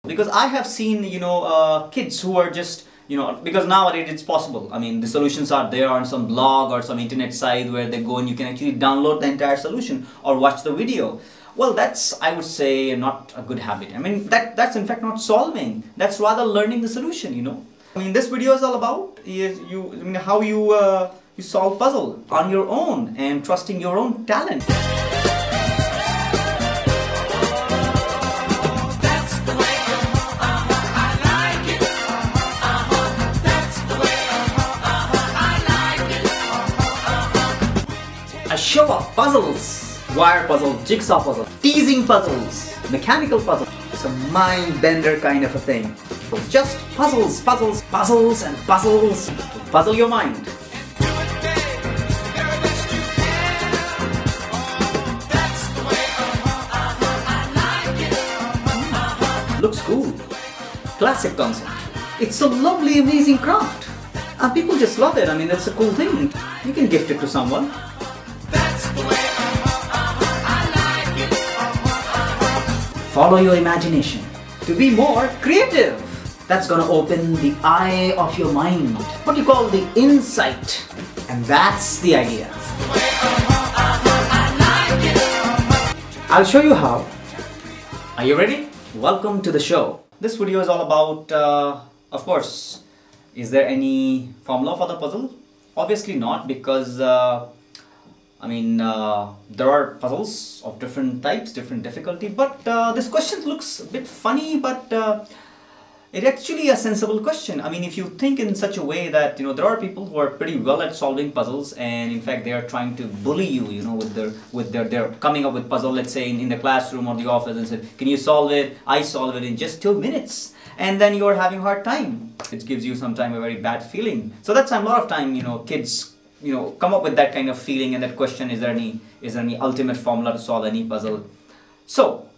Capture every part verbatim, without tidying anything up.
Because I have seen, you know, uh, kids who are just, you know, because nowadays it's possible. I mean, the solutions are there on some blog or some internet site where they go and you can actually download the entire solution or watch the video. Well, that's, I would say, not a good habit. I mean, that that's in fact not solving. That's rather learning the solution, you know. I mean, this video is all about is you, I mean, how you uh, you solve puzzle on your own and trusting your own talent. A show of puzzles, wire puzzle, jigsaw puzzle, teasing puzzles, mechanical puzzle. It's a mind bender kind of a thing. It's just puzzles, puzzles, puzzles and puzzles to puzzle your mind. Looks cool. Classic concept. It's a lovely, amazing craft. And people just love it. I mean, that's a cool thing. You can gift it to someone. Follow your imagination to be more creative. That's gonna open the eye of your mind. What you call the insight. And that's the idea. I'll show you how. Are you ready? Welcome to the show. This video is all about, uh, of course, is there any formula for the puzzle? Obviously not, because uh, I mean, uh, there are puzzles of different types, different difficulty, but uh, this question looks a bit funny, but uh, it's actually a sensible question. I mean, if you think in such a way that, you know, there are people who are pretty well at solving puzzles, and in fact they are trying to bully you, you know, with their, with their, they're coming up with puzzle, let's say in, in the classroom or the office, and say, can you solve it? I solve it in just two minutes. And then you're having a hard time. It gives you sometimes a very bad feeling. So that's a lot of time, you know, kids you know, come up with that kind of feeling and that question, is there any, is there any ultimate formula to solve any puzzle? So,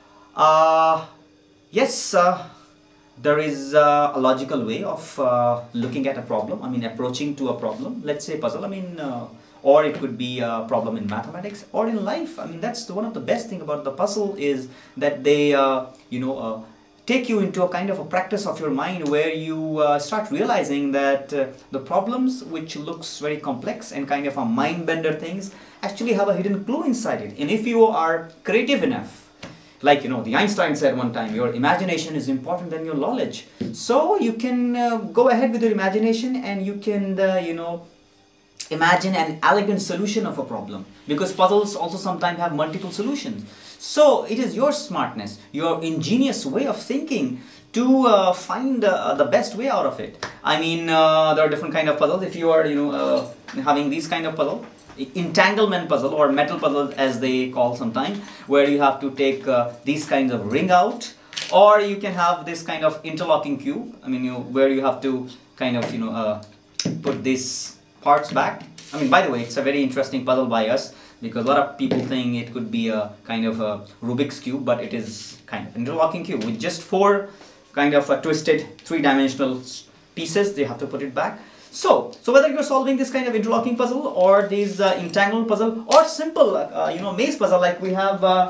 uh, yes, uh, there is uh, a logical way of uh, looking at a problem, I mean approaching to a problem, let's say puzzle, I mean, uh, or it could be a problem in mathematics or in life. I mean, that's the, one of the best thing about the puzzle is that they, uh, you know, uh, take you into a kind of a practice of your mind where you uh, start realizing that uh, the problems which looks very complex and kind of a mind bender things actually have a hidden clue inside it. And if you are creative enough, like, you know, the Einstein said one time, your imagination is important than your knowledge. So you can uh, go ahead with your imagination and you can, uh, you know, imagine an elegant solution of a problem, because puzzles also sometimes have multiple solutions. So it is your smartness, your ingenious way of thinking to uh, find uh, the best way out of it. I mean, uh, there are different kind of puzzles. If you are, you know, uh, having these kind of puzzle, entanglement puzzle or metal puzzle as they call sometimes, where you have to take uh, these kinds of ring out, or you can have this kind of interlocking cube. I mean, you where you have to kind of, you know, uh, put these parts back. I mean, by the way, it's a very interesting puzzle by us, because a lot of people think it could be a kind of a Rubik's cube, but it is kind of interlocking cube with just four kind of a twisted three-dimensional pieces. They have to put it back. So, so whether you're solving this kind of interlocking puzzle or these uh, entangled puzzle or simple, uh, you know, maze puzzle like we have uh,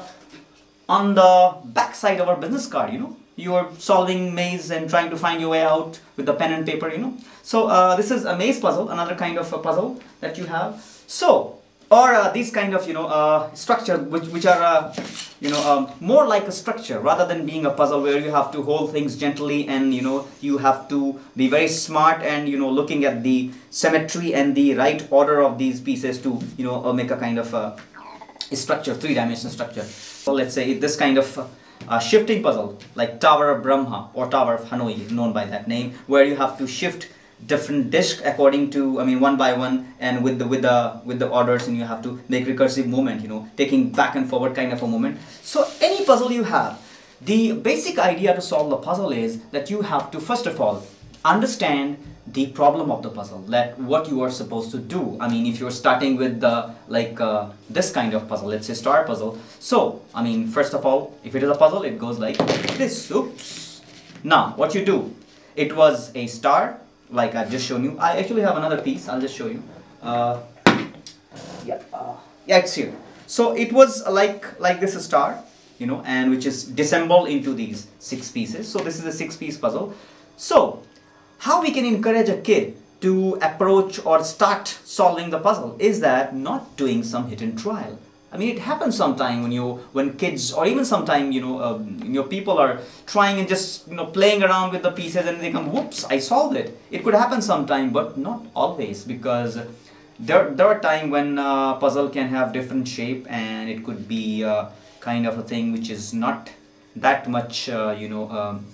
on the back side of our business card, you know, you are solving maze and trying to find your way out with the pen and paper, you know. So uh, this is a maze puzzle, another kind of a puzzle that you have. So, or uh, these kind of, you know, uh, structure which, which are, uh, you know, um, more like a structure rather than being a puzzle where you have to hold things gently and, you know, you have to be very smart and, you know, looking at the symmetry and the right order of these pieces to, you know, uh, make a kind of a, a structure, three-dimensional structure. So let's say this kind of uh, uh, shifting puzzle like Tower of Brahma or Tower of Hanoi, known by that name, where you have to shift different discs according to, I mean, one by one, and with the with the with the orders, and you have to make recursive movement, you know, taking back and forward kind of a movement. So any puzzle you have, the basic idea to solve the puzzle is that you have to first of all understand the problem of the puzzle, that what you are supposed to do. I mean, if you're starting with the like uh, this kind of puzzle, let's say star puzzle. So I mean, first of all, if it is a puzzle, it goes like this. Oops. Now what you do, it was a star, like I've just shown you. I actually have another piece, I'll just show you. Uh, yeah, uh, yeah, it's here. So it was like like this star, you know, and which is disassembled into these six pieces. So this is a six piece puzzle. So how we can encourage a kid to approach or start solving the puzzle is that not doing some hit and trial. I mean, it happens sometime when you, when kids, or even sometime, you know, um, you know, people are trying and just, you know, playing around with the pieces and they come, whoops, I solved it. It could happen sometime, but not always, because there, there are times when uh, puzzle can have different shape, and it could be uh, kind of a thing which is not that much, uh, you know, um,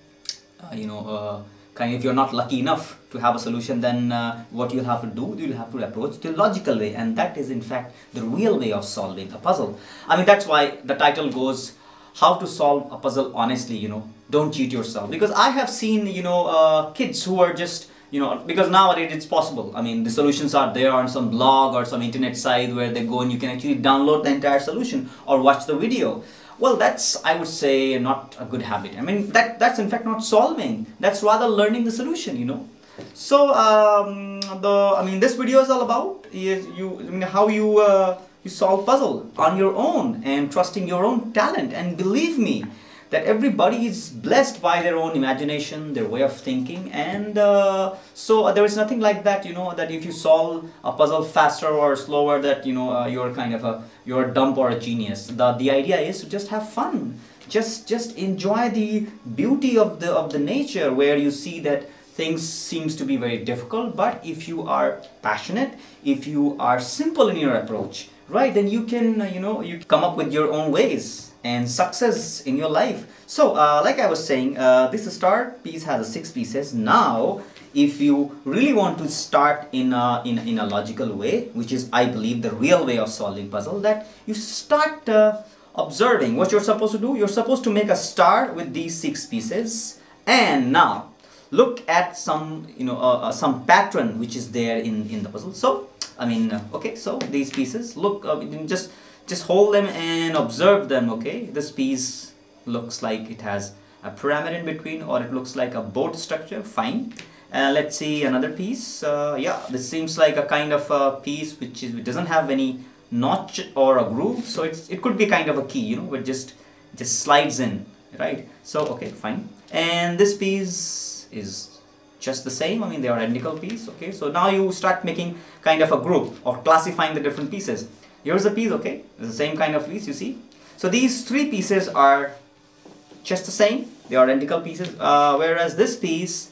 uh, you know, uh, kind of, if you're not lucky enough to have a solution, then uh, what you'll have to do, you'll have to approach the logical way, and that is in fact the real way of solving a puzzle. I mean, that's why the title goes, how to solve a puzzle honestly, you know, don't cheat yourself. Because I have seen, you know, uh, kids who are just, you know, because nowadays it's possible. I mean, the solutions are there on some blog or some internet site where they go and you can actually download the entire solution or watch the video. Well, that's, I would say, not a good habit. I mean, that that's in fact not solving. That's rather learning the solution, you know. So, um, the I mean, this video is all about is you I mean, how you uh, you solve puzzle on your own and trusting your own talent. And believe me, that everybody is blessed by their own imagination, their way of thinking, and uh, so uh, there is nothing like that, you know, that if you solve a puzzle faster or slower, that, you know, uh, you're kind of a, you're a dumb or a genius. The, the idea is to just have fun, just just enjoy the beauty of the, of the nature, where you see that things seems to be very difficult, but if you are passionate, if you are simple in your approach, right, then you can, uh, you know, you come up with your own ways and success in your life. So uh, like I was saying, uh, this start piece has a six pieces. Now if you really want to start in a, in, in a logical way, which is, I believe, the real way of solving puzzle, that you start uh, observing what you're supposed to do. You're supposed to make a star with these six pieces, and now look at some, you know, uh, uh, some pattern which is there in in the puzzle. So I mean, uh, okay, so these pieces, look, uh, just just hold them and observe them. Okay, this piece looks like it has a pyramid in between, or it looks like a boat structure. Fine. Uh, let's see another piece. Uh, yeah, this seems like a kind of a piece which is, which doesn't have any notch or a groove, so it's it could be kind of a key, you know, it just just slides in, right? So okay, fine. And this piece is just the same. I mean, they are identical piece. Okay, so now you start making kind of a group or classifying the different pieces. Here's a piece. Okay, it's the same kind of piece, you see. So these three pieces are just the same, they are identical pieces, uh, whereas this piece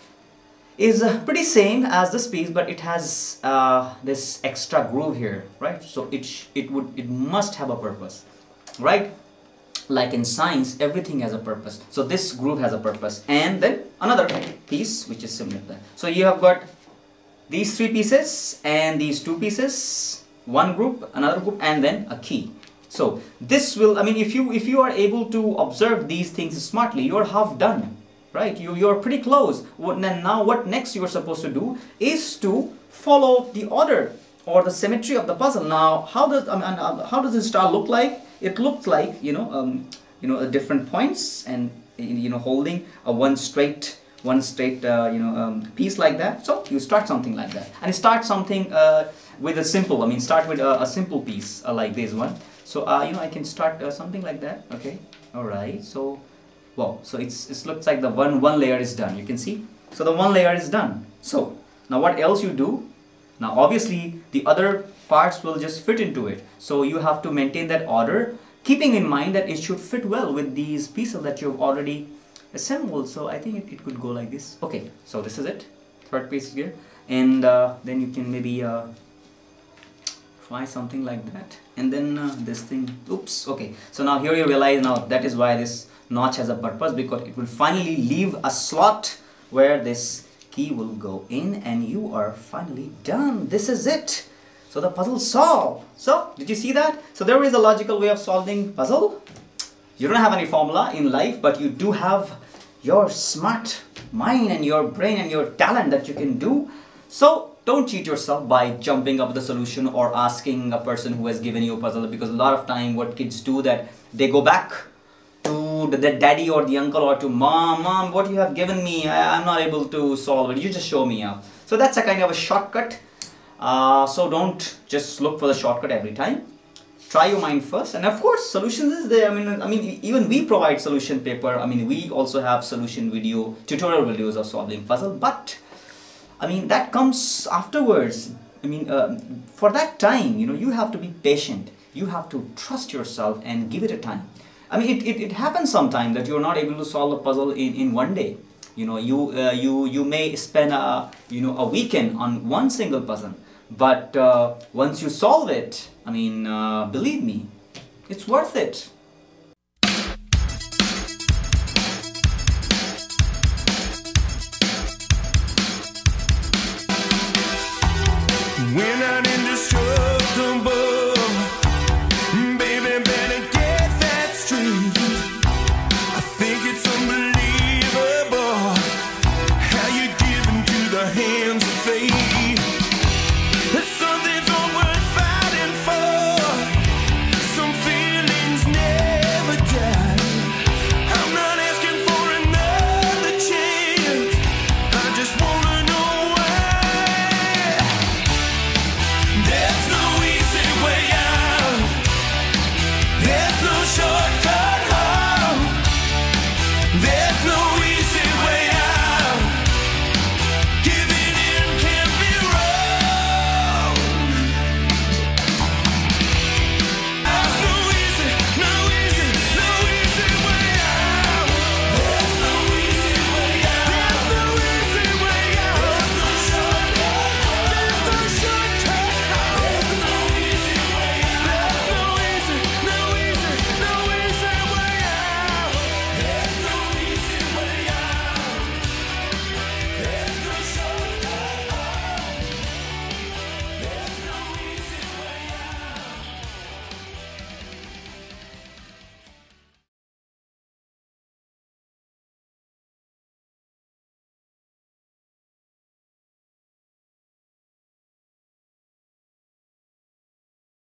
is uh, pretty same as this piece, but it has uh, this extra groove here, right? So it sh it would it must have a purpose, right? Like in science, everything has a purpose. So this groove has a purpose, and then another piece which is similar to that. So you have got these three pieces and these two pieces, one group, another group, and then a key. So this will, I mean, if you if you are able to observe these things smartly, you are half done, right? You you're pretty close. What, then now what next you are supposed to do is to follow the order or the symmetry of the puzzle. Now, how does I mean, how does this star look like? It looks like, you know, um, you know, uh, different points, and you know, holding a one straight, one straight, uh, you know, um, piece like that. So you start something like that, and start something uh, with a simple. I mean, start with a, a simple piece uh, like this one. So uh, you know, I can start uh, something like that. Okay, all right. So, wow. So it's it looks like the one one layer is done. You can see. So the one layer is done. So now what else you do? Now obviously the other parts will just fit into it. So you have to maintain that order, keeping in mind that it should fit well with these pieces that you've already assembled. So I think it, it could go like this. Okay, so this is it. Third piece here, and uh, then you can maybe uh, try something like that, and then uh, this thing. Oops. Okay. So now here you realize now that is why this notch has a purpose, because it will finally leave a slot where this key will go in, and you are finally done. This is it. So the puzzle solved. So did you see that? So there is a logical way of solving puzzle. You don't have any formula in life, but you do have your smart mind and your brain and your talent that you can do. So don't cheat yourself by jumping up the solution or asking a person who has given you a puzzle, because a lot of time what kids do, that they go back to the, the daddy or the uncle or to mom, mom, what you have given me, I, I'm not able to solve it. You just show me out. So that's a kind of a shortcut. Uh, so don't just look for the shortcut every time. try your mind first, and of course solutions is there. I mean, I mean even we provide solution paper. I mean, we also have solution video, tutorial videos of solving puzzle, but I mean that comes afterwards. I mean, uh, for that time, you know, you have to be patient. You have to trust yourself and give it a time. I mean, it, it, it happens sometimes that you're not able to solve a puzzle in, in one day. You know, you, uh, you, you may spend a, you know, a weekend on one single puzzle. But uh, once you solve it, I mean, uh, believe me, it's worth it.